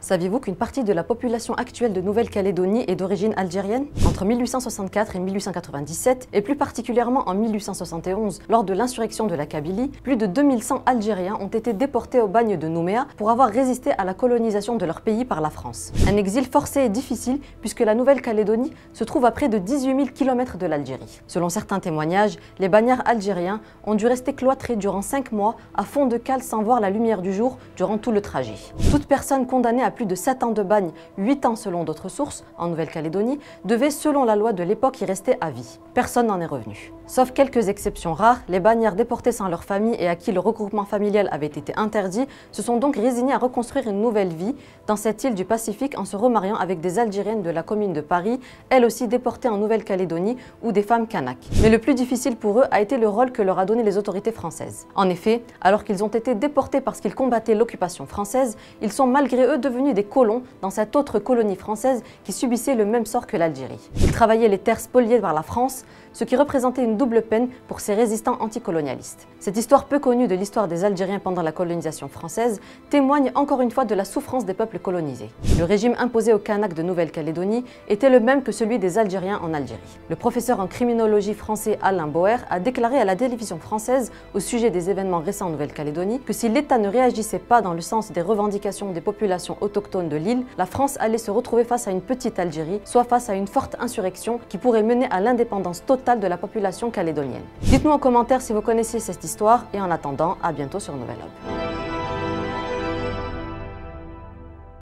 Saviez-vous qu'une partie de la population actuelle de Nouvelle-Calédonie est d'origine algérienne? Entre 1864 et 1897, et plus particulièrement en 1871, lors de l'insurrection de la Kabylie, plus de 2100 Algériens ont été déportés au bagne de Nouméa pour avoir résisté à la colonisation de leur pays par la France. Un exil forcé et difficile puisque la Nouvelle-Calédonie se trouve à près de 18 000 km de l'Algérie. Selon certains témoignages, les bagnards algériens ont dû rester cloîtrés durant 5 mois à fond de cale sans voir la lumière du jour durant tout le trajet. Toute personne condamnée à plus de 7 ans de bagne, 8 ans selon d'autres sources, en Nouvelle-Calédonie, devait, selon la loi de l'époque, y rester à vie. Personne n'en est revenu. Sauf quelques exceptions rares, les bagnards déportés sans leur famille et à qui le regroupement familial avait été interdit se sont donc résignés à reconstruire une nouvelle vie dans cette île du Pacifique en se remariant avec des Algériennes de la commune de Paris, elles aussi déportées en Nouvelle-Calédonie, ou des femmes kanaks. Mais le plus difficile pour eux a été le rôle que leur a donné les autorités françaises. En effet, alors qu'ils ont été déportés parce qu'ils combattaient l'occupation française, ils sont malgré eux devenus des colons dans cette autre colonie française qui subissait le même sort que l'Algérie. Ils travaillaient les terres spoliées par la France, ce qui représentait une double peine pour ces résistants anticolonialistes. Cette histoire peu connue de l'histoire des Algériens pendant la colonisation française témoigne encore une fois de la souffrance des peuples colonisés. Le régime imposé aux Kanaks de Nouvelle-Calédonie était le même que celui des Algériens en Algérie. Le professeur en criminologie français Alain Boer a déclaré à la télévision française au sujet des événements récents en Nouvelle-Calédonie que si l'État ne réagissait pas dans le sens des revendications des populations autochtones de l'île, la France allait se retrouver face à une petite Algérie, soit face à une forte insurrection qui pourrait mener à l'indépendance totale de la population calédonienne. Dites-nous en commentaire si vous connaissez cette histoire et en attendant, à bientôt sur Nouvelle Hub.